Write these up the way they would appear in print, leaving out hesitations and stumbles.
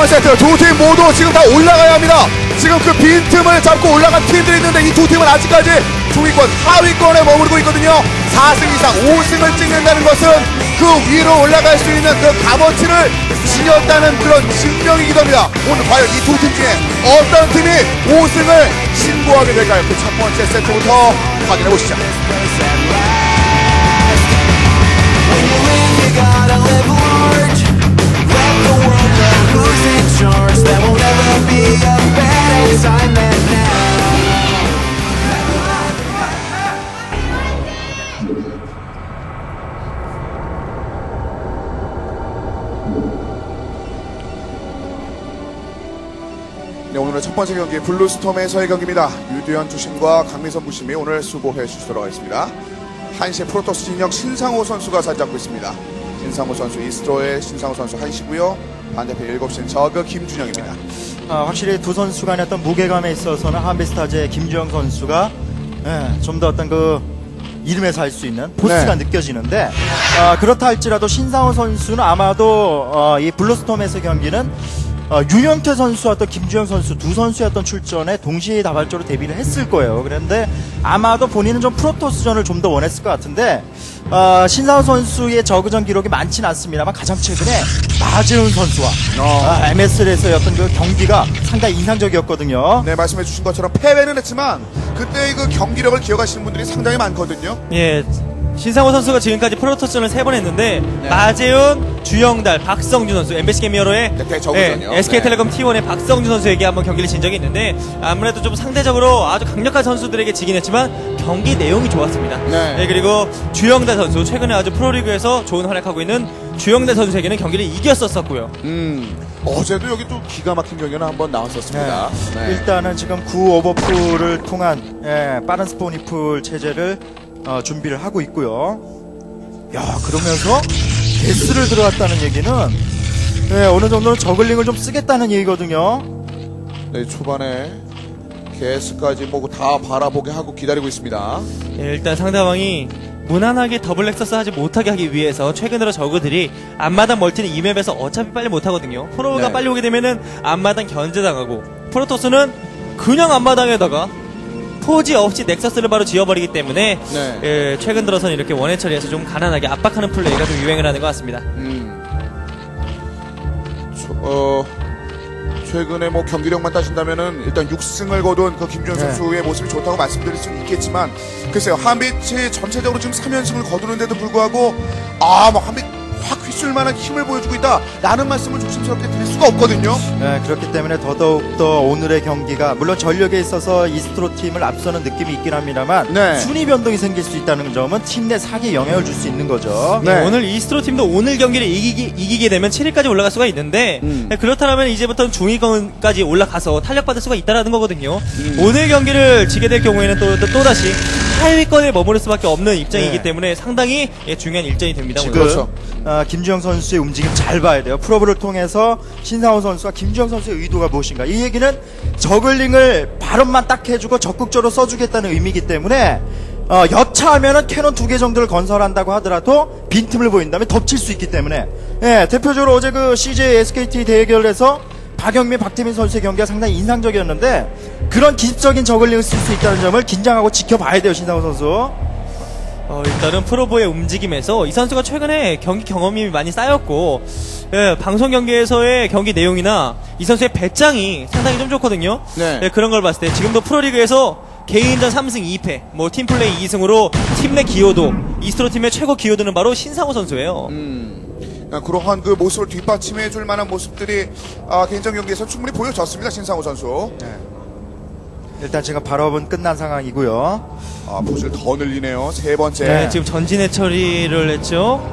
번째 세트 두 팀 모두 지금 다 올라가야 합니다. 지금 그 빈틈을 잡고 올라간 팀들이 있는데 이 두 팀은 아직까지 중위권, 하위권에 머무르고 있거든요. 4승 이상 5승을 찍는다는 것은 그 위로 올라갈 수 있는 그 값어치를 지녔다는 그런 증명이기도 합니다. 오늘 과연 이 두 팀 중에 어떤 팀이 5승을 신고하게 될까요? 그 첫 번째 세트부터 확인해 보시죠. 네, 오늘의 첫 번째 경기 블루스톰에서의 경기입니다. 유두현 주심과 강민선 부심이 오늘 수고해 주시도록 하겠습니다. 1시에 프로토스 진영 신상호 선수가 자리 잡고 있습니다. 신상호 선수 이스트로의 신상호 선수 1시고요. 반대편 7시는 저그 김준영입니다. 확실히 두 선수 간의 어떤 무게감에 있어서는 한비스타즈의 김주영 선수가 좀 더 어떤 그 이름에서 할 수 있는 포스가 느껴지는데 그렇다 할지라도 신상호 선수는 아마도 이 블루스톰에서 경기는 유영태 선수와 또 김주영 선수 두 선수의 어떤 출전에 동시에 다발적으로 데뷔를 했을 거예요. 그런데 아마도 본인은 좀 프로토스전을 좀 더 원했을 것 같은데 신상호 선수의 저그전 기록이 많지는 않습니다만 가장 최근에 마재훈 선수와 MSL에서의 어떤 그 경기가 상당히 인상적이었거든요. 네, 말씀해 주신 것처럼 패배는 했지만 그때의 그 경기력을 기억하시는 분들이 상당히 많거든요. 예. 신상호 선수가 지금까지 프로토스전을 3번 했는데 마재훈, 주영달, 박성준 선수, MBC 게미어로의 SK텔레콤 T1의 박성준 선수에게 한번 경기를 진 적이 있는데 아무래도 좀 상대적으로 아주 강력한 선수들에게 지긴 했지만 경기 내용이 좋았습니다. 네, 그리고 주영달 선수 최근에 아주 프로리그에서 좋은 활약하고 있는 주영달 선수에게는 경기를 이겼었고요. 어제도 여기 또 기가 막힌 경기는 한번 나왔었습니다. 네. 일단은 지금 9오버풀을 통한 빠른 스포니풀 체제를 준비를 하고 있고요. 야, 그러면서 게스를 들어갔다는 얘기는 어느 정도는 저글링을 좀 쓰겠다는 얘기거든요. 네, 초반에 게스까지 뭐 다 바라보게 하고 기다리고 있습니다. 예, 일단 상대방이 무난하게 더블 넥서스 하지 못하게 하기 위해서 최근 들어 저그들이 앞마당 멀티는 이 맵에서 어차피 빨리 못하거든요. 프로가 빨리 오게 되면은 앞마당 견제당하고 프로토스는 그냥 앞마당에다가 포지 없이 넥서스를 바로 지어버리기 때문에 예, 최근 들어서는 이렇게 원해 처리해서 좀 가난하게 압박하는 플레이가 좀 유행을 하는 것 같습니다. 최근에 뭐 경기력만 따진다면은 일단 6승을 거둔 그 김주영 선수의 모습이 좋다고 말씀드릴 수는 있겠지만 글쎄요, 한빛이 전체적으로 지금 3연승을 거두는데도 불구하고 뭐 한빛 확 휘둘 만한 힘을 보여주고 있다 라는 말씀을 조심스럽게 드릴 수가 없거든요. 네, 그렇기 때문에 더더욱더 오늘의 경기가 물론 전력에 있어서 이스트로 팀을 앞서는 느낌이 있긴 합니다만 순위 변동이 생길 수 있다는 점은 팀 내 사기에 영향을 줄 수 있는 거죠. 네. 오늘 이스트로 팀도 오늘 경기를 이기게 되면 7위까지 올라갈 수가 있는데 그렇다면 이제부터는 중위권까지 올라가서 탄력받을 수가 있다는 거거든요. 오늘 경기를 지게 될 경우에는 또다시 하위권에 머무를 수밖에 없는 입장이기 때문에 상당히 중요한 일정이 됩니다. 지금 그렇죠. 김주영 선수의 움직임 잘 봐야 돼요. 프로브를 통해서 신상호 선수와 김주영 선수의 의도가 무엇인가. 이 얘기는 저글링을 발언만 딱 해주고 적극적으로 써주겠다는 의미이기 때문에 여차하면은 캐논 2개 정도를 건설한다고 하더라도 빈틈을 보인다면 덮칠 수 있기 때문에 대표적으로 어제 그 CJ SKT 대결에서 박영민, 박태민 선수의 경기가 상당히 인상적이었는데 그런 기습적인 저글링을 쓸 수 있다는 점을 긴장하고 지켜봐야 돼요, 신상호 선수. 일단은 프로보의 움직임에서 이 선수가 최근에 경기 경험이 많이 쌓였고 방송 경기에서의 경기 내용이나 이 선수의 배짱이 상당히 좀 좋거든요. 그런 걸 봤을 때 지금도 프로리그에서 개인전 3승 2패, 뭐 팀플레이 2승으로 팀 내 기여도, 이스트로 팀의 최고 기여도는 바로 신상호 선수예요. 그러한 그 모습을 뒷받침해줄 만한 모습들이 개인전 경기에서 충분히 보여졌습니다. 신상호 선수. 일단 지금 발업은 끝난 상황이고요. 포즈를 더 늘리네요. 세 번째. 네, 지금 전진의 처리를 했죠.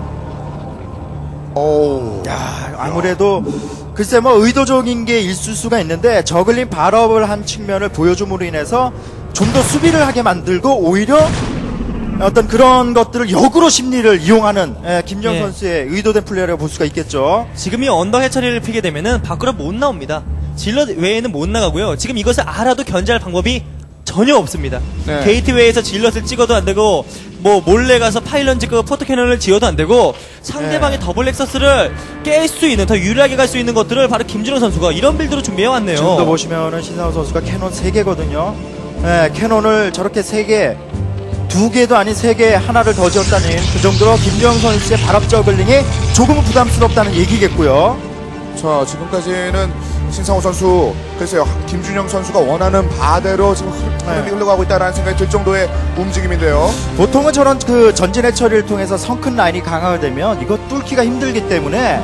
아무래도 글쎄 뭐 의도적인 게 있을 수가 있는데 저글링 발업을 한 측면을 보여줌으로 인해서 좀 더 수비를 하게 만들고 오히려 어떤 그런 것들을 역으로 심리를 이용하는 김주영 선수의 의도된 플레이라고 볼 수가 있겠죠. 지금 이 언더 해처리를 피게 되면은 밖으로 못 나옵니다. 질럿 외에는 못 나가고요. 지금 이것을 알아도 견제할 방법이 전혀 없습니다. 네. 게이트웨이에서 질럿을 찍어도 안 되고 뭐 몰래 가서 파일런 찍고 포토캐논을 지어도 안 되고 상대방의 더블 렉서스를 깰 수 있는 더 유리하게 갈 수 있는 것들을 바로 김준호 선수가 이런 빌드로 준비해왔네요. 지금도 보시면은 신상호 선수가 캐논 3개거든요. 예, 캐논을 저렇게 3개, 2개도 아닌 3개 하나를 더 지었다는 그 정도로 김주영 선수의 발업 저글링이 조금은 부담스럽다는 얘기겠고요. 자, 지금까지는 신상호 선수, 글쎄요, 김준영 선수가 원하는 바대로 지금 흐름이 흘러가고 있다는 생각이 들 정도의 움직임인데요. 보통은 저런 그 전진의 처리를 통해서 성큰 라인이 강화가 되면 이거 뚫기가 힘들기 때문에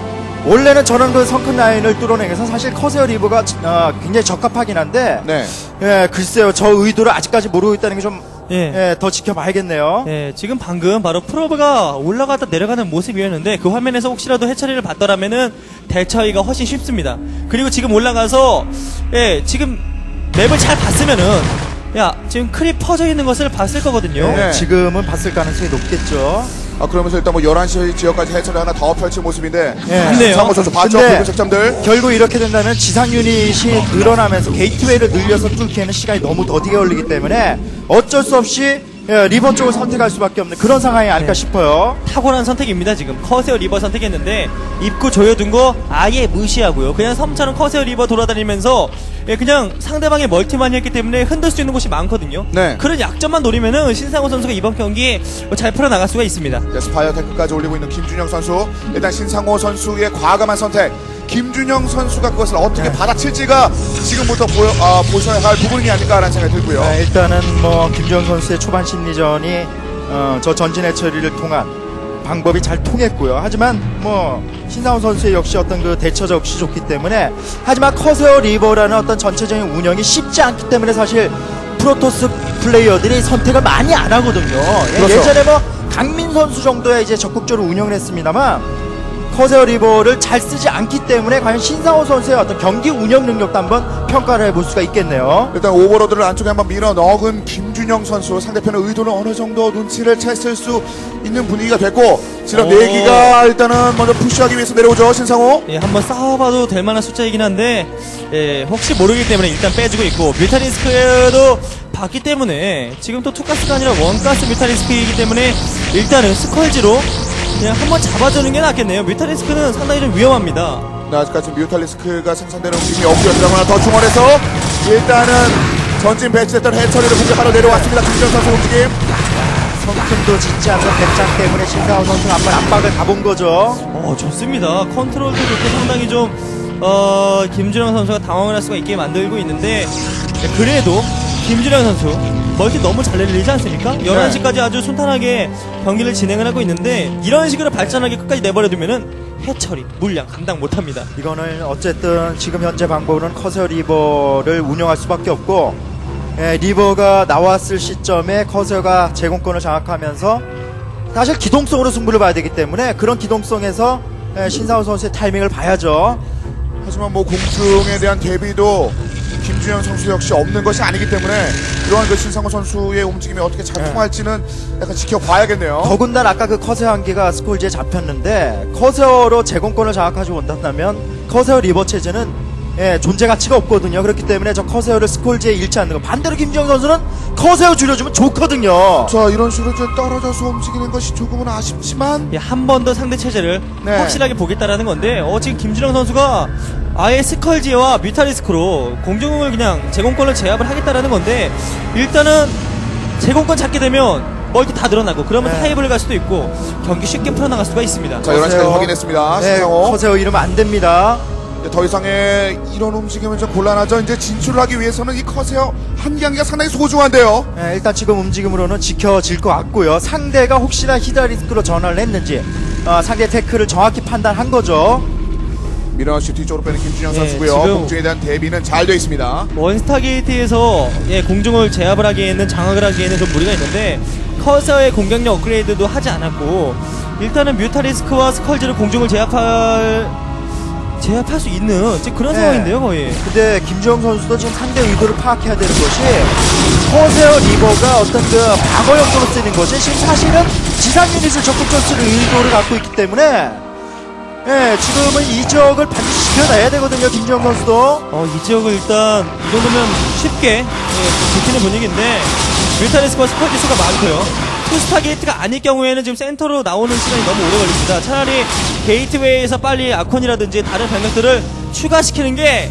원래는 저런 그 성큰 라인을 뚫어내기 위해서 사실 커세어 리버가 굉장히 적합하긴 한데 네. 예, 글쎄요, 저 의도를 아직까지 모르고 있다는 게 좀 예. 더 지켜봐야겠네요. 네, 지금 방금 바로 프로브가 올라갔다 내려가는 모습이었는데 그 화면에서 혹시라도 해처리를 봤더라면은 대처하기가 훨씬 쉽습니다. 그리고 지금 올라가서 지금 맵을 잘 봤으면은 지금 크립 퍼져 있는 것을 봤을 거거든요. 네. 지금은 봤을 가능성이 높겠죠. 그러면서 일단 뭐 11시 지역까지 해처리 하나 더 펼친 모습인데. 맞네요. 신상호 선수 봤죠? 근데 그 적점들. 결국 이렇게 된다면 지상 유닛이 늘어나면서 게이트웨이를 늘려서 뚫기에는 시간이 너무 더디게 걸리기 때문에 어쩔 수 없이 리버 쪽을 선택할 수밖에 없는 그런 상황이 아닐까 싶어요. 탁월한 선택입니다. 지금 커세어 리버 선택했는데 입구 조여둔 거 아예 무시하고요. 그냥 섬처럼 커세어 리버 돌아다니면서 그냥 상대방의 멀티만 했기 때문에 흔들 수 있는 곳이 많거든요. 네. 그런 약점만 노리면은 신상호 선수가 이번 경기 잘 풀어나갈 수가 있습니다. 스파이어 테크까지 올리고 있는 김준영 선수. 일단 신상호 선수의 과감한 선택. 김준영 선수가 그것을 어떻게 받아칠지가 지금부터 보셔야 할 부분이 아닐까라는 생각이 들고요. 일단은 뭐 김주영 선수의 초반 심리전이 저 전진의 처리를 통한 방법이 잘 통했고요. 하지만 뭐 신상훈 선수의 역시 어떤 그 대처 역시 좋기 때문에, 하지만 커세어 리버라는 어떤 전체적인 운영이 쉽지 않기 때문에 사실 프로토스 플레이어들이 선택을 많이 안 하거든요. 그렇죠. 예전에 뭐 강민 선수 정도의 이제 적극적으로 운영을 했습니다만 커세어 리버를 잘 쓰지 않기 때문에 과연 신상호 선수의 어떤 경기 운영 능력도 한번 평가를 해볼 수가 있겠네요. 일단 오버로드를 안쪽에 한번 밀어 넣은 김준영 선수, 상대편의 의도를 어느 정도 눈치를 챘을 수 있는 분위기가 됐고, 지금 내기가 일단은 먼저 푸시하기 위해서 내려오죠. 신상호. 한번 싸워봐도 될 만한 숫자이긴 한데 혹시 모르기 때문에 일단 빼주고 있고, 뮤탈리스크도 봤기 때문에 지금 또 투가스가 아니라 원가스 뮤탈리스크이기 때문에 일단은 스컬지로 그냥 한번 잡아주는 게 낫겠네요. 뮤탈리스크는 상당히 좀 위험합니다. 네, 아직까지 뮤탈리스크가 생산되는 움직임이 없고요. 드라곤 더 충원해서 일단은 전진 배치됐던 해처리를 공격하러 내려왔습니다. 김준영 선수 움직임. 성큼도 짓지 않는 백장 때문에 신상호 선수는 한번 압박을 가본 거죠. 좋습니다. 컨트롤도 좋고 상당히 좀 김준영 선수가 당황을 할 수가 있게 만들고 있는데, 그래도 김준영 선수 멀티 너무 잘 내리지 않습니까? 11시까지 아주 순탄하게 경기를 진행을 하고 있는데, 이런 식으로 발전하게 끝까지 내버려두면은 해처리, 물량 감당 못합니다. 이거는 어쨌든 지금 현재 방법으로는 커세어 리버를 운영할 수밖에 없고, 리버가 나왔을 시점에 커세어가 제공권을 장악하면서 사실 기동성으로 승부를 봐야 되기 때문에 그런 기동성에서 신상호 선수의 타이밍을 봐야죠. 하지만 뭐 공중에 대한 대비도 김준영 선수 역시 없는 것이 아니기 때문에 이러한 그 신상호 선수의 움직임이 어떻게 잘 통할지는 약간 지켜봐야겠네요. 더군다나 아까 그 커세어 한 개가 스콜지에 잡혔는데, 커세어로 제공권을 장악하지 못한다면 커세어 리버 체제는 존재 가치가 없거든요. 그렇기 때문에 저 커세어를 스콜지에 잃지 않는 거, 반대로 김주영 선수는 커세어 줄여주면 좋거든요. 자, 이런 식으로 좀 떨어져서 움직이는 것이 조금은 아쉽지만 한 번 더 상대 체제를 확실하게 보겠다라는 건데, 지금 김준영 선수가 아예 스컬지와 뮤탈리스크로 공중을 그냥 제공권을 제압을 하겠다라는 건데, 일단은 제공권 잡게 되면 멀티 다 늘어나고 그러면 타이블을 갈 수도 있고 경기 쉽게 풀어나갈 수가 있습니다. 자, 11시까지 확인했습니다. 신상호. 커세어 잃으면 안 됩니다. 더 이상의 이런 움직임은 좀 곤란하죠. 이제 진출을 하기 위해서는 이 커세어 한 개가 상당히 소중한데요. 일단 지금 움직임으로는 지켜질 것 같고요. 상대가 혹시나 히드라리스크로 전환을 했는지 상대 태클을 정확히 판단한 거죠. 미러시 뒤쪽으로 빼는 김준영 선수고요. 지금 공중에 대한 대비는 잘 되어 있습니다. 원스타게이트에서 공중을 제압을 하기에는, 장악을 하기에는 좀 무리가 있는데, 커서의 공격력 업그레이드도 하지 않았고, 일단은 뮤탈리스크와 스컬지를 공중을 제압할 수 있는 지금 그런 상황인데요, 거의. 근데 김주영 선수도 지금 상대 의도를 파악해야 되는 것이, 커세어 리버가 어떤 그 방어 용도로 쓰는 것이 지금 사실은 지상 유닛을 적극적으로 쓰는 의도를 갖고 있기 때문에 예, 지금은 이 지역을 반드시 지켜내야 되거든요, 김주영 선수도. 이 지역을 일단 이 정도면 쉽게 지키는 분위기인데 뮤탈리스크와 스파기 수가 많고요. 투스타 게이트가 아닐 경우에는 지금 센터로 나오는 시간이 너무 오래 걸립니다. 차라리 게이트웨이에서 빨리 아콘이라든지 다른 병력들을 추가시키는 게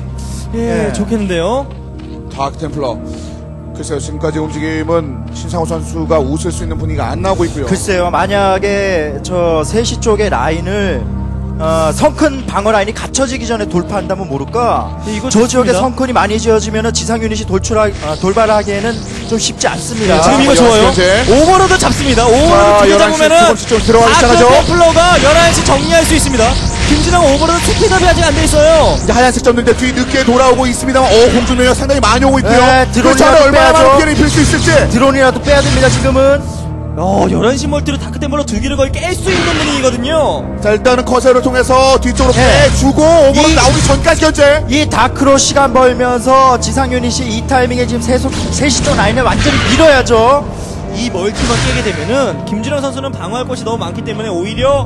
좋겠는데요. 다크 템플러. 글쎄요, 지금까지 움직임은 신상호 선수가 웃을 수 있는 분위기가 안 나오고 있고요. 글쎄요, 만약에 저 3시 쪽의 라인을 성큰 방어 라인이 갖춰지기 전에 돌파한다면 모를까. 이거 저 지역에 좋습니다. 성큰이 많이 지어지면 지상 유닛이 돌발하기에는 좀 쉽지 않습니다. 지금 이거 좋아요. 오버로드 잡습니다. 오버로드 두개 잡으면은 조금씩 좀 들어가기 시작하죠. 템플러가 11시 정리할 수 있습니다. 김진영 오버로드 스피드업이 아직 안 돼 있어요. 이제 하얀색 졌는데 뒤 늦게 돌아오고 있습니다만, 공중능력 상당히 많이 오고 있고요. 네, 드론이라도 그 얼마나 빼야죠. 많은 피해를 입힐 수 있을지. 드론이라도 빼야 됩니다, 지금은. 11시 멀티로 다크 템플러 2개를 거의 깰 수 있는 분위기거든요. 자, 일단은 커세어를 통해서 뒤쪽으로 네. 빼주고, 오버로드 나오기 전까지 견제. 이 다크로 시간 벌면서 지상 유닛이 이 타이밍에 지금 3시 쪽 라인을 완전히 밀어야죠. 이 멀티만 깨게 되면은 김준영 선수는 방어할 곳이 너무 많기 때문에 오히려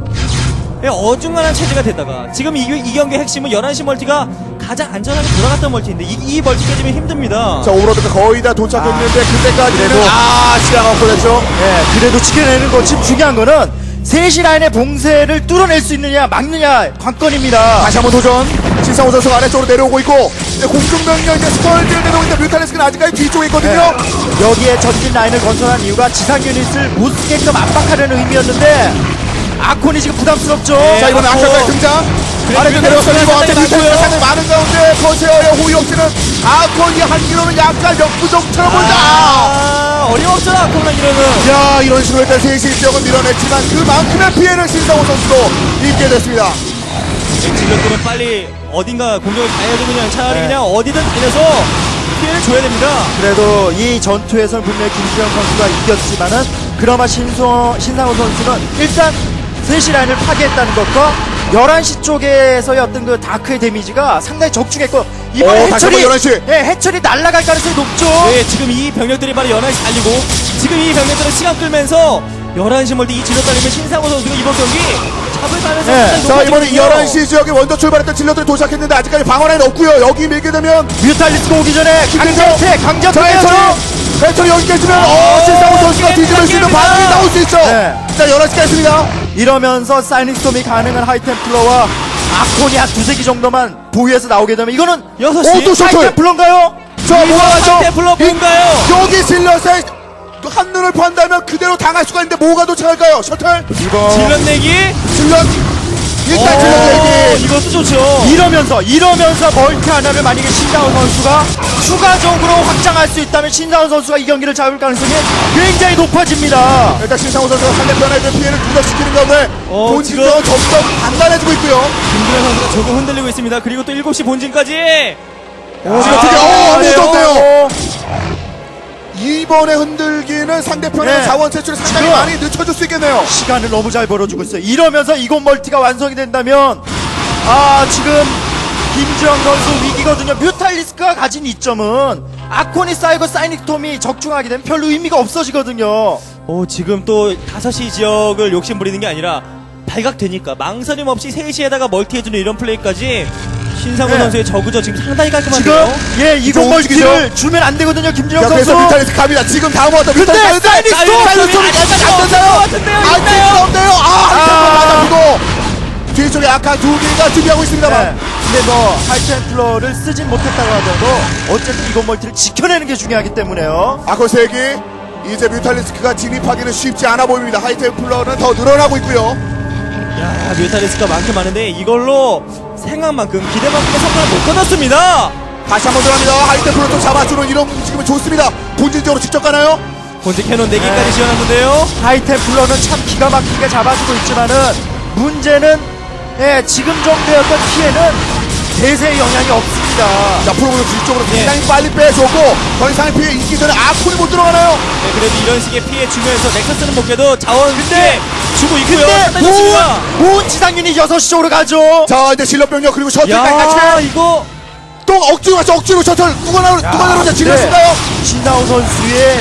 어중간한 체제가 되다가 지금 이 경기의 핵심은 11시 멀티가 가장 안전하게 돌아갔던 멀티인데 이 멀티 깨지면 힘듭니다. 자, 오버로드가 거의 다 도착했는데, 그때까지는, 그래도- 시야가 없어졌죠. 예, 그래도 지켜내는 거 지금 중요한 거는 3시 라인의 봉쇄를 뚫어낼 수 있느냐 막느냐 관건입니다. 다시 한번 도전. 신상호 선수가 아래쪽으로 내려오고 있고, 공중병력 이제 스컬지를 내려오고 있는데, 뮤탈리스크는 아직까지 뒤쪽에 있거든요. 여기에 전진 라인을 건설한 이유가 지상 유닛을 못 쓰게끔 압박하려는 의미였는데 아콘이 지금 부담스럽죠. 자, 이번에 아카까지 등장. 아래쪽 내려와서 뮤탈리스크가 이거 한테 상당히 뮤탈리스크가 많고요. 상당히 많은 가운데, 커세어의 호위 없이는 아콘이 한 기로는 약간 역부족처럼 보인다. 어림없죠 아콘만 이러면. 야, 이런 식으로 일단 3시 지역은 밀어냈지만, 그만큼의 피해를 신상호 선수도 입게 됐습니다. 질럿들은 빨리 어딘가 공격을 가해도 그냥 차라리 그냥 어디든 달려서 피해를 줘야 됩니다. 그래도 이 전투에서는 분명히 김주영 선수가 이겼지만은 그나마 신상호 선수는 일단 3시 라인을 파괴했다는 것과 11시 쪽에서의 어떤 그 다크의 데미지가 상당히 적중했고 이번에 다시 한번 11시. 해철이 날아갈 가능성이 높죠. 네, 지금 이 병력들이 바로 11시 달리고 지금 이 병력들은 시간 끌면서 11시 멀티 이 질럿 달리면 신상호 선수가 이번 경기 잡을 가능성이 네. 상당히 자, 이번에 높아지거든요. 11시 지역에 먼저 출발했던 질럿들이 도착했는데, 아직까지 방어라인 없고요. 여기 밀게 되면, 뮤탈리스크 오기 전에 강제 자, 해철이 여기 깨지면, 신상호 선수가 뒤집을 수 있는 반응이 나올 수 있죠. 네. 자, 11시 깼습니다. 이러면서 사이닉스톰이 가능한 하이템플러와 아콘이 한 2-3기 정도만 보유해서 나오게 되면 이거는 6시. 또 셔틀. 하이템플러인가요? 자, 뭐가죠? 하이템플러 뭔가요? 여기 질럿에 한눈을 판다면 그대로 당할 수가 있는데, 뭐가 도착할까요? 셔틀? 질럿 내기. 질럿. 일단 질럿 내기. 이것도 좋죠. 이러면서 멀티 하나를 만약에 신상훈 선수가 추가적으로 확장할 수 있다면 신상훈 선수가 이 경기를 잡을 가능성이 굉장히 높아집니다. 일단 신상호 선수가 상대편에 그 피해를 누적시키는 가운데 본진도 점점 단단해지고 있고요. 김준현 선수가 조금 흔들리고 있습니다. 그리고 또 7시 본진까지. 지금 드디어 네. 무섭네요. 이번에 흔들기는 상대편의 네. 자원 채취를 상당히 지금 많이 늦춰줄 수 있겠네요. 시간을 너무 잘 벌어주고 있어요. 이러면서 이곳 멀티가 완성이 된다면 지금 김주영 선수 위기거든요. 뮤탈리스크가 가진 이점은 아콘이 쌓이고 사이닉톰이 적중하게 되면 별로 의미가 없어지거든요. 지금 또 5시 지역을 욕심 부리는 게 아니라 발각되니까 망설임 없이 3시에다가 멀티해주는 이런 플레이까지 신상훈 네. 선수의 저그저 지금 상당히 깔끔한데요. 지금 이곳 이거 멀티를 주면 안 되거든요. 김주영 자, 그래서 선수. 뮤탈리스크 갑니다. 지금 다음 왔다. 근데 뮤탈리스크 사이닉스톰이 안 된다요. 안 된다요. 맞아주고 뒤쪽에 약한 2개가 준비하고 있습니다만. 근데 하이템플러를 쓰진 못했다고 하더라도 어쨌든 이곳 멀티를 지켜내는 게 중요하기 때문에요. 아코 3기. 이제 뮤탈리스크가 진입하기는 쉽지 않아 보입니다. 하이템플러는 더 늘어나고 있고요. 야, 뮤탈리스크가 많긴 많은데 이걸로 생각만큼 기대만큼의 성과를 못 거뒀습니다. 다시 한번 들어갑니다. 하이템플러 좀 잡아주는 이런 움직임은 좋습니다. 본질적으로 직접 가나요? 본진 캐논 4개까지 지어놨는데요. 하이템플러는 참 기가 막히게 잡아주고 있지만은 문제는 지금 정도의 어떤 피해는 대세의 영향이 없습니다. 자, 프로그램 뒤쪽으로 굉장히 빨리 빼줬고, 더 이상의 피해 있기 전에 아콘이 못 들어가나요? 네, 그래도 이런 식의 피해 주면서 넥서스는 못 깨도 자원 근데 주고 있고요. 근데 온 지상윤이 6시 쪽으로 가죠. 자, 이제 실력병력 그리고 셔틀까지 야, 같이 이거 또 억지로 갔죠. 억지로 셔틀 누가 나오냐 질렀을까요? 신나우 선수의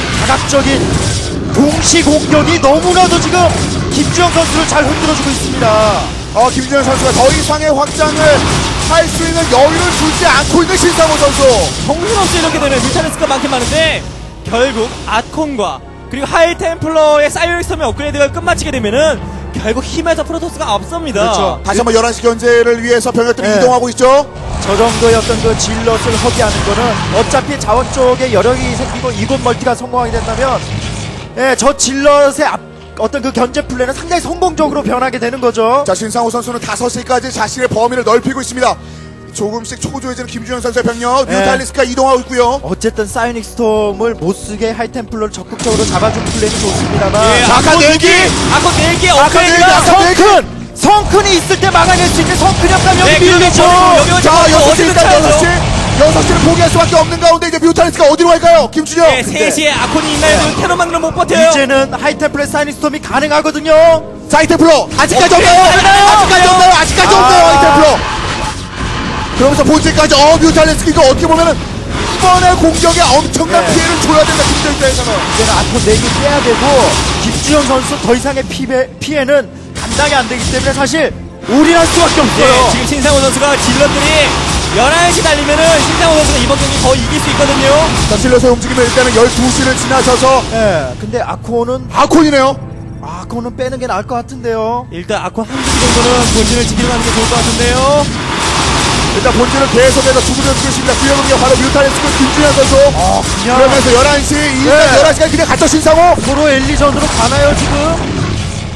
다각적인 동시 공격이 너무나도 지금 김주영 선수를 잘 흔들어주고 있습니다. 김준현 선수가 더 이상의 확장을 할 수 있는 여유를 주지 않고 있는 신상호 선수. 정신없이 이렇게 되면 뮤탈리스크가 많긴 많은데 결국 아콘과 그리고 하이템플러의 사이오엑스톰의 업그레이드가 끝마치게 되면은 결국 힘에서 프로토스가 앞섭니다. 그렇죠. 다시 한번 11시 견제를 위해서 병력들이 네. 이동하고 있죠. 저 정도의 어떤 그 질럿을 허비하는 거는 어차피 자원 쪽에 여력이 생기고 이곳 멀티가 성공하게 된다면 예, 저 질럿의 어떤 그 견제 플레이는 상당히 성공적으로 변하게 되는 거죠. 자, 신상호 선수는 5시까지 자신의 범위를 넓히고 있습니다. 조금씩 초조해지는 김준현 선수의 병력. 네. 뮤탈리스크가 이동하고 있고요. 어쨌든 사이오닉 스톰을 못 쓰게 하이템플러를 적극적으로 잡아준 플레이는 좋습니다. 예, 아까 내기! 아콘 4개 아까 업그레이드가 내기! 성큰이 있을 때 막아낼 수 있는 성큰이 없다면 네, 여기 밀리죠. 여기 자, 어디든 6시 일단 찾아서 6시를 포기할 수밖에 없는 가운데 이제 뮤탈리스크가 어디로 갈까요? 김준현! 네, 3시에 아콘이 있나요? 캐논만으로 못 버텨요. 이제는 하이템플러의 사이오닉 스톰이 가능하거든요. 자, 하이템플러! 아직까지 없나요? 아직까지 없나요? 아직까지 없나요? 하이템플러! 그러면서 본질까지 뮤탈리스크 이거 어떻게 보면은 이번에 공격에 엄청난 네. 피해를 줘야 된다. 김준현 입장에서는. 이제는 아콘 4개 빼야 되고 김주현 선수 더 이상의 피해는 감당이 안 되기 때문에 사실 올인할 수밖에 없어요. 네, 지금 신상호 선수가 질럿들이 11시 달리면은 신상호 선수가 이번 경기 거의 이길 수 있거든요. 자, 실려서 움직이면 일단은 12시를 지나셔서 네, 근데 아콘은 아콘이네요. 빼는 게 나을 것 같은데요. 일단 아콘 한 기 정도는 본진을 지키러 가는 게 좋을 것 같은데요. 일단 본질은 계속해서 두드려 주겠습니다. 주영은 게 바로 뮤탈리스크 김준현 선수. 그냥 그러면서 11시, 일단 네. 11시까지 그냥 갇혀 신상호. 서로 엘리전으로 가나요 지금?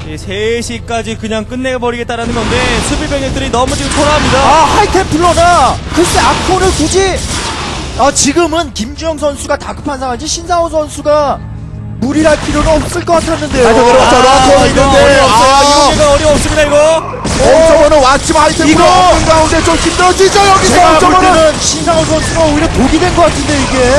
3시까지 그냥 끝내버리겠다라는 건데 수비 병력들이 너무 지금 초라합니다. 하이템플러나 글쎄 아콘을 굳이 지금은 김주영 선수가 다급한 상황이지 신상호 선수가 무리할 필요는 없을 것 같았는데요. 자, 들어갔죠. 러커가 있는데. 이거 이거 어려웠습니다 이거. 엄정원은 왔지만 하이템플러 이거! 없는 가운데 좀 힘들어지죠. 여기서 제가 볼 엄정원은. 때는 신상호 선수가 오히려 독이 된 것 같은데 이게.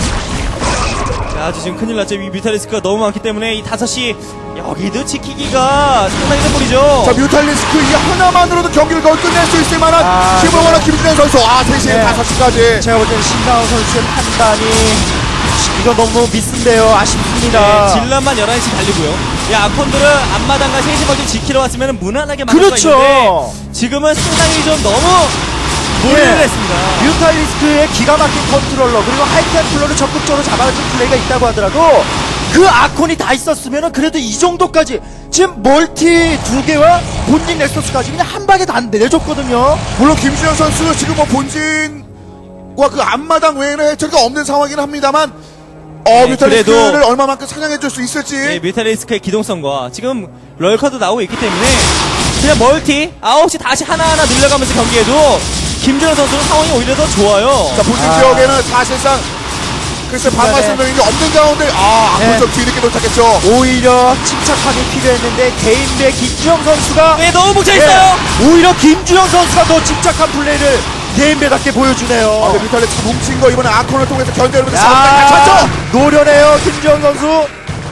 아주 지금 큰일 났죠. 이 뮤탈리스크가 너무 많기 때문에 이 5시 여기도 지키기가 상당히 힘들죠. 자, 뮤탈리스크 이 하나만으로도 경기를 거의 끝낼 수 있을 만한 힘을 원한 김준현 선수. 3시에 네. 5시까지. 제가 볼 때는 신상호 선수의 판단이 이거 너무 미스인데요. 아쉽습니다. 네, 질럿만 11시 달리고요. 이 아콘들은 앞마당과 3시 멀티 지키러 왔으면 무난하게 막을 그렇죠. 수가 있는데 지금은 상당히 좀 너무 무리를 네. 했습니다. 뮤탈리스크의 기가 막힌 컨트롤러 그리고 하이템플러를 적극적으로 잡아준 플레이가 있다고 하더라도 그 아콘이 다 있었으면 그래도 이 정도까지 지금 멀티 2개와 본진 넥서스까지 그냥 한 방에 다 내줬거든요. 물론 김준현 선수는 지금 뭐 본진과 그 앞마당 외에는 해처리가 없는 상황이긴 합니다만 뮤탈리스크를 그래도 얼마만큼 사냥해줄 수 있을지. 네, 뮤탈리스크의 기동성과 지금 럴커도 나오고 있기 때문에 그냥 멀티 9시 다시 하나하나 늘려가면서 경기해도 김준현 선수는 상황이 오히려 더 좋아요. 자, 본진 지역에는 사실상 글쎄 반말 선정이 없는 가운데 네. 좀 뒤늦게 도착했죠. 오히려 침착함이 필요했는데 개인배 김주영 선수가 네, 너무 뭉쳐있어요. 오히려 김주영 선수가 더 침착한 플레이를 개인배답게 보여주네요. 근데 뮤탈리스크 뭉친 거 이번에 아콘을 통해서 견제를 야, 찼죠. 노련해요 김주영 선수.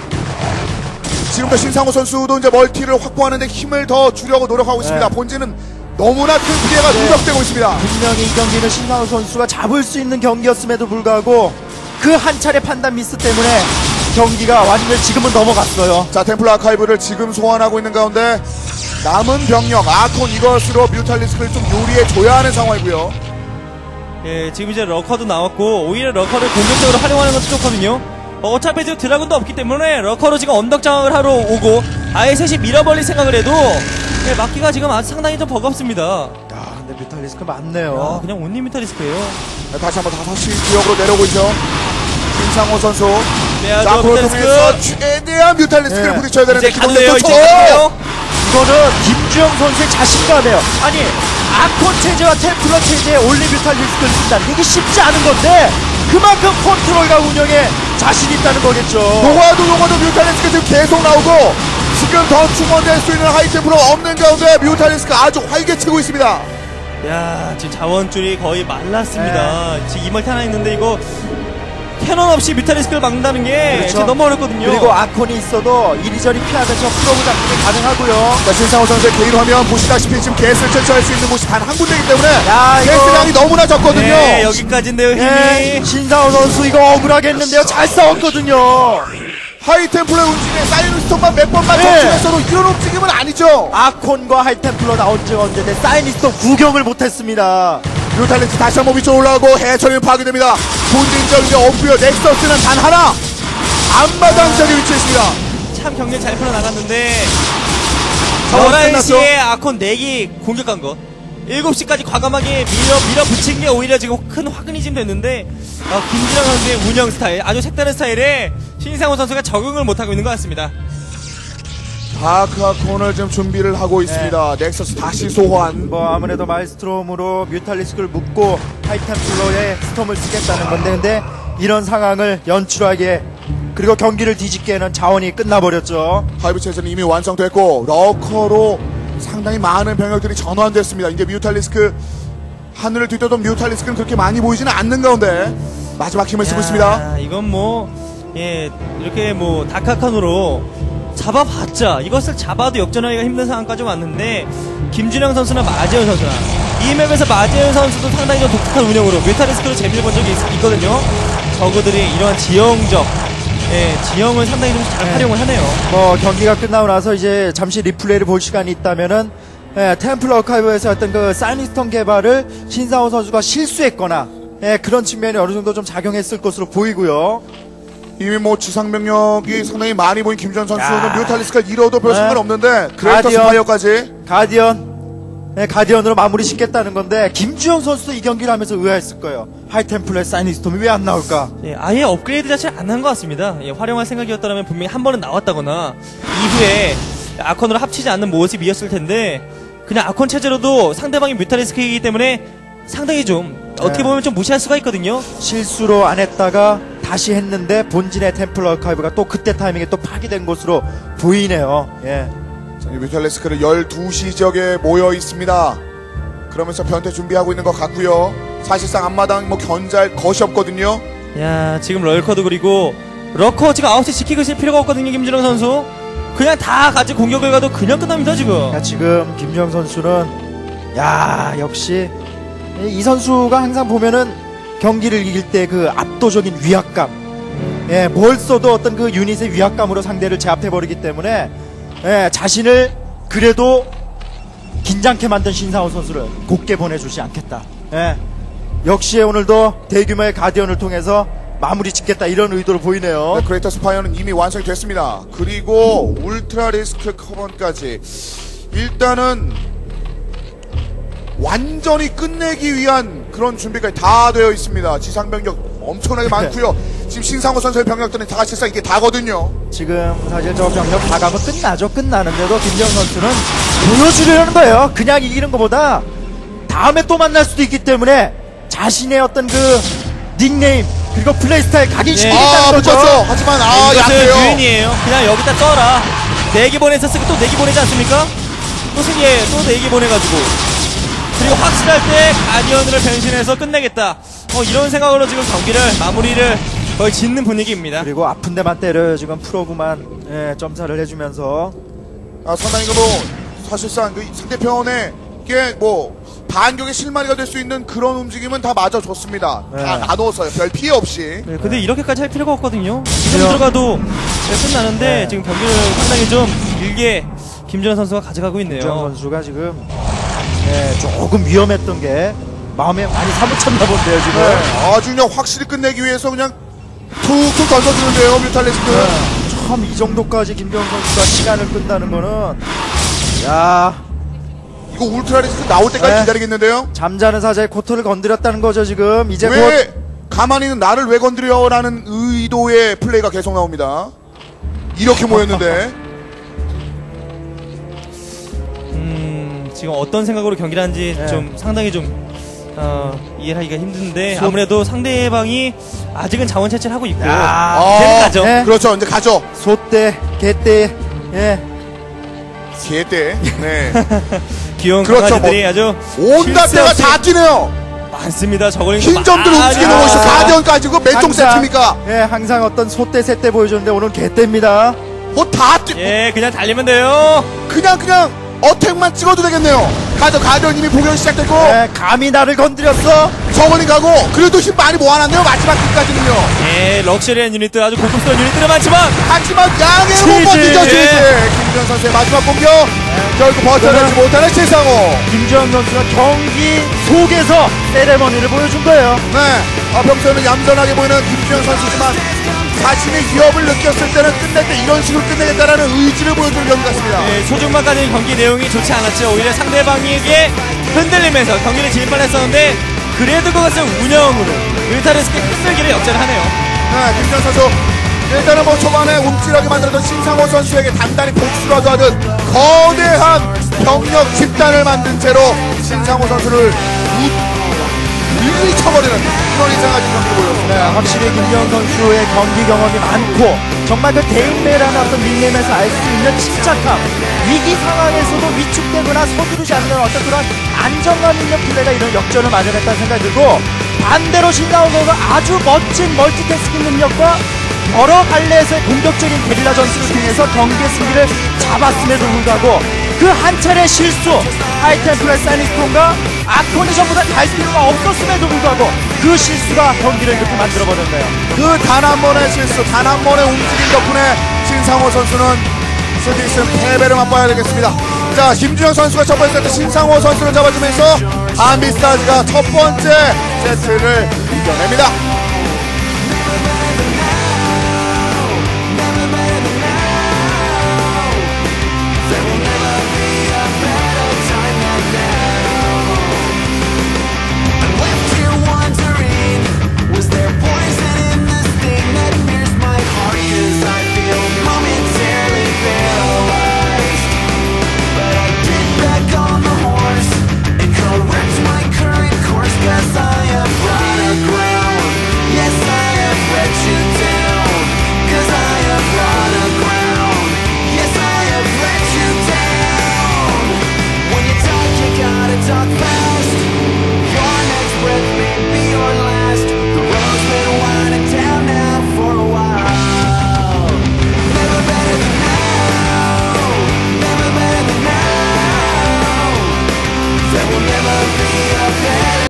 지금도 신상호 선수도 이제 멀티를 확보하는데 힘을 더 주려고 노력하고 있습니다. 본진은 너무나 큰 피해가 누적되고 있습니다. 분명히 이 경기는 신상호 선수가 잡을 수 있는 경기였음에도 불구하고 그 한 차례 판단 미스 때문에 경기가 완전히 지금은 넘어갔어요. 자, 템플 아카이브를 지금 소환하고 있는 가운데 남은 병력 아콘 이것으로 뮤탈리스크를 좀 요리해 줘야 하는 상황이고요. 예, 지금 이제 러커도 나왔고 오히려 러커를 공격적으로 활용하는 것도 좋거든요. 어차피 지금 드라군도 없기 때문에 러커로 지금 언덕 장악을 하러 오고 아예 셋이 밀어버릴 생각을 해도 예, 막기가 지금 아주 상당히 좀 버겁습니다. 야, 근데 뮤탈리스크 많네요. 그냥 온리 뮤탈리스크예요. 네, 다시 한번 5시 지역으로 내려오고 있죠. 김상호 선수. 빼야죠, 자, 앞으로 뮤탈리스크. 통해서 최대한 뮤탈리스크를 네. 부딪혀야 되는데 이제 가도요, 이제 가도요. 이거는 김주영 선수의 자신감이에요. 아니 아콘 체제와 템플러 체제에 올리 뮤탈리스크를 쓴다는 이게 쉽지 않은 건데 그만큼 컨트롤과 운영에 자신 있다는 거겠죠. 녹아도 뮤탈리스크 지금 계속 나오고 지금 더 충원될 수 있는 하이템프로 없는 가운데 뮤탈리스크 아주 활개치고 있습니다. 야, 지금 자원줄이 거의 말랐습니다. 지금 이멀티 하나 있는데 이거 캐논 없이 뮤탈리스크를 막는다는 게 그렇죠. 지금 너무 어렵거든요. 그리고 아콘이 있어도 이리저리 피하면서 프로브 잡기가 가능하고요. 자, 신상호 선수의 개인 화면 보시다시피 지금 게스를 채취할 수 있는 곳이 단 한 군데이기 때문에 야, 이거- 게스량이 너무나 적거든요. 네, 여기까지인데요, 힘이. 네, 신상호 선수 이거 억울하겠는데요. 잘 싸웠거든요. 하이템플러의 움직임에 사이언스톤만 몇 번만 네. 적중했어도 이런 움직임은 아니죠. 아콘과 하이템플러 나온 지 언제인데 사이니스톤 구경을 못했습니다. 뮤탈리스 다시 한번 위쪽으로 올라가고 해처리는 파괴됩니다. 본진적 이제 없고요. 넥서스는 단 하나. 앞마당 자리 위치에 있습니다. 참 경기 잘 풀어나갔는데 끝났죠? 11시에 아콘 4기 공격한 것 7시까지 과감하게 밀어붙인 게 오히려 지금 큰 화근이 좀 됐는데 김진영 선수의 운영 스타일 아주 색다른 스타일에 신상호 선수가 적응을 못하고 있는 것 같습니다. 다크아콘을 지금 준비를 하고 있습니다. 넥서스 다시 소환. 뭐 아무래도 마일스트롬으로 뮤탈리스크를 묶고 하이템플러에 스톰을 쓰겠다는 건데 근데 이런 상황을 연출하게 그리고 경기를 뒤집기에는 자원이 끝나버렸죠. 하이브 체제는 이미 완성됐고 러커로 상당히 많은 병력들이 전환됐습니다. 이제 뮤탈리스크 하늘을 뒤덮던 뮤탈리스크는 그렇게 많이 보이지는 않는 가운데 마지막 힘을 쓰고 있습니다. 이건 이렇게 다카칸으로 잡아봤자 이것을 잡아도 역전하기가 힘든 상황까지 왔는데 김준영 선수나 마재현 선수나 이 맵에서 마재현 선수도 상당히 좀 독특한 운영으로 뮤탈리스크로 재미를 본 적이 있거든요. 저그들이 이러한 지형을 상당히 좀 잘 활용을 하네요. 뭐 경기가 끝나고 나서 이제 잠시 리플레이를 볼 시간이 있다면은 템플러 어카이브에서 했던 그 사이니스톤 개발을 신상호 선수가 실수했거나 그런 측면이 어느 정도 좀 작용했을 것으로 보이고요. 이미 지상병력이 상당히 많이 보인 김주현 선수는 야. 뮤탈리스크가 잃어도 별 상관없는데 그레이터 스파이어까지 가디언으로 마무리 짓겠다는 건데 김주영 선수도 이 경기를 하면서 의아했을 거예요. 하이템플러의 사이니스톰이 왜 안 나올까? 아예 업그레이드 자체를 안 한 것 같습니다. 활용할 생각이었다면 분명히 한 번은 나왔다거나 이후에 아콘으로 합치지 않는 모습이었을 텐데 그냥 아콘 체제로도 상대방이 뮤탈리스크이기 때문에 상당히 좀 어떻게 보면 좀 무시할 수가 있거든요. 실수로 안 했다가 다시 했는데 본진의 템플러 어카이브가 또 그때 타이밍에 또 파괴된 것으로 보이네요. 예. 이 뮤탈리스크를 12시 지역에 모여 있습니다. 그러면서 변태 준비하고 있는 것 같고요. 사실상 앞마당 견제할 것이 없거든요. 지금 럴커도 그리고 러커 지금 9시 지키고 있을 필요가 없거든요. 김준영 선수 그냥 다 같이 공격을 가도 그냥 끝납니다 지금. 지금 김주영 선수는 역시 이 선수가 항상 보면은 경기를 이길 때 그 압도적인 위압감, 뭘 써도 어떤 그 유닛의 위압감으로 상대를 제압해버리기 때문에 자신을 그래도 긴장케 만든 신상호 선수를 곱게 보내주지 않겠다. 역시 오늘도 대규모의 가디언을 통해서 마무리 짓겠다 이런 의도로 보이네요. 그레이터 스파이어는 이미 완성이 됐습니다. 그리고 울트라 리스크 커번까지 일단은 완전히 끝내기 위한 그런 준비가 다 되어 있습니다. 지상병력 엄청나게 많고요. 지금 신상호 선수의 병력들은 다 사실상 이게 다거든요. 지금 사실 저 병력 다 가면 끝나는데도 김정 선수는 보여주려는 거예요. 그냥 이기는 것보다 다음에 또 만날 수도 있기 때문에 자신의 어떤 그 닉네임 그리고 플레이 스타일 각인시키겠다는 거죠. 붙였어. 하지만 이것은 약해요. 유인이에요. 그냥 여기다 떠라. 4개 보냈었으니까 또 4개 보내지 않습니까? 또 4개 보내가지고 그리고 확실할 때 가디언으로 변신해서 끝내겠다. 이런 생각으로 지금 경기를 마무리를 거의 짓는 분위기입니다. 그리고 아픈 데만 때를 지금 프로그만 점사를 해주면서 상당히 사실상 그 상대편에게 반격의 실마리가 될 수 있는 그런 움직임은 다 맞아줬습니다. 다 나눠서요. 별 피해 없이. 근데 이렇게까지 할 필요가 없거든요. 지금 들어가도 끝나는데 지금 경기를 상당히 좀 길게 김준환 선수가 가져가고 있네요. 김정 선수가 지금 조금 위험했던 게 마음에 많이 사무쳤나 본데요 지금. 아주 그냥 확실히 끝내기 위해서 그냥 툭툭 던져주는데요 뮤탈리스크. 참 이 정도까지 김정 선수가 시간을 끈다는 거는 이거 울트라 리스크 나올 때까지 기다리겠는데요. 잠자는 사자의 코트를 건드렸다는 거죠 지금. 이제 왜 가만히 있는 나를 왜 건드려라는 의도의 플레이가 계속 나옵니다. 이렇게 모였는데 지금 어떤 생각으로 경기를 하는지 좀 상당히 좀 이해하기가 힘든데 아무래도 상대방이 아직은 자원 채취를 하고 있고 이제는 가죠. 그렇죠. 이제 가죠. 소떼 개떼 개떼. 네. 귀여운 그렇죠. 강아지들이 아주 온갖 때가 다 뛰네요. 많습니다. 저거는 흰점들 움직이는 것이 가디언까지 그 몇 종 세트입니까? 항상 어떤 소떼 새떼 보여줬는데 오늘 개떼입니다. 다 뛰. 그냥 달리면 돼요. 그냥 어택만 찍어도 되겠네요. 가죠. 이미 공격이 시작됐고. 네, 감히 나를 건드렸어. 저번에 가고, 그래도 힘 많이 모아놨네요. 마지막 끝까지는요. 예, 럭셔리한 유닛들, 아주 고급스러운 유닛들은 많지만 하지만 양해로 못 버티죠, 치즈. 김주현 선수의 마지막 공격. 결국 버텨내지 못하는 신상호. 김주영 선수가 경기 속에서 세레머니를 보여준 거예요. 네. 평소에는 얌전하게 보이는 김주현 선수지만 자신의 위협을 느꼈을 때는 끝낼 때 이런 식으로 끝내겠다라는 의지를 보여주는 경기 같습니다. 예, 초중반까지는 경기 내용이 좋지 않았죠. 오히려 상대방에게 흔들리면서 경기를 진입을 했었는데 그래도 그것을 운영으로 뮤타리스크 흔들기를 역전을 하네요. 네, 김주현 선수. 일단은 뭐 초반에 움찔하게 만들었던 신상호 선수에게 단단히 복수라도 하듯 거대한 병력 집단을 만든 채로 신상호 선수를 밀리 쳐버리는 그런 이상한 경기를 보였습니다. 네, 확실히 김주영 선수의 경기 경험이 많고 정말 그 데인메라는 어떤 닉네임에서 알 수 있는 침착함, 위기 상황에서도 위축되거나 서두르지 않는 어떤 그런 안정감 있는 플레이가 이런 역전을 마련했다는 생각이 들고, 반대로 신상호 선수가 아주 멋진 멀티태스킹 능력과 여러 갈래에서의 공격적인 게릴라 전술을 통해서 경기의 승리를 잡았음에도 불구하고 그 한 차례 실수, 하이템플러의 사이닉스톤과 아콘이 전부 다 갈 필요가 없었음에도 불구하고 그 실수가 경기를 이렇게 만들어버렸네요. 그 단 한 번의 실수, 단 한 번의 움직임 덕분에 신상호 선수는 스디슨 패배를 맛봐야 되겠습니다. 자, 김주영 선수가 첫 번째 세트 신상호 선수를 잡아주면서 한비스타즈가 첫 번째 세트를 이겨냅니다.